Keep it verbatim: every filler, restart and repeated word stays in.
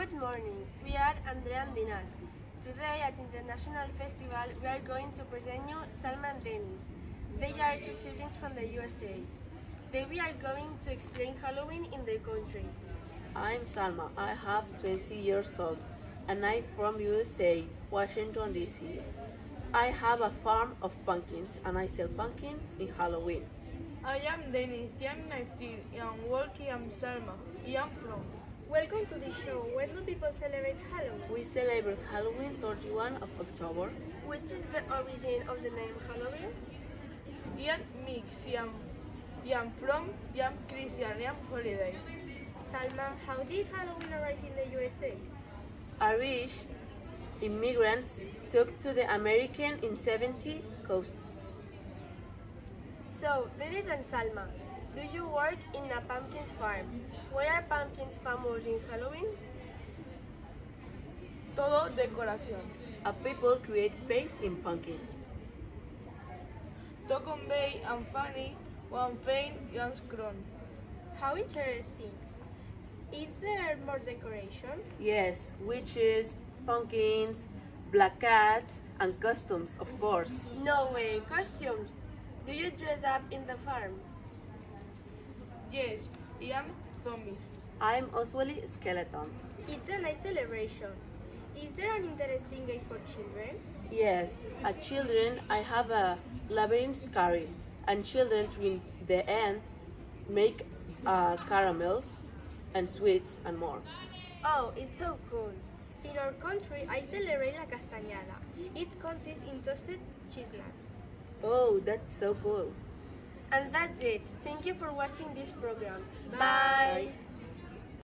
Good morning, we are Andrea and Dinas. Today at International Festival we are going to present you Salma and Dennis. They are two siblings from the U S A. They we are going to explain Halloween in their country. I'm Salma, I have twenty years old and I'm from U S A, Washington D C. I have a farm of pumpkins and I sell pumpkins in Halloween. I am Dennis, I am nineteen, I am working, I am Salma, I am from. Welcome to the show. When do people celebrate Halloween? We celebrate Halloween thirty-first of October. Which is the origin of the name Halloween? I am mix, I am, I am from, I am Christian, I am holiday. Salma, how did Halloween arrive in the U S A? Irish immigrants took to the American in seventy coasts. So, Dennis and Salma, do you work in a pumpkins farm? Why are pumpkins famous in Halloween? Todo decoración. A people create face in pumpkins. To convey and funny, one fame, and scrum. How interesting. Is there more decoration? Yes, witches, pumpkins, black cats, and costumes, of course. No way, costumes. Do you dress up in the farm? Yes, I am zombies. I'm usually skeleton. It's a nice celebration. Is there an interesting game for children? Yes, at children I have a labyrinth scary, and children in the end make uh, caramels and sweets and more. Oh, it's so cool. In our country, I celebrate la castañada. It consists in toasted chestnuts. Oh, that's so cool. And that's it. Thank you for watching this program. Bye.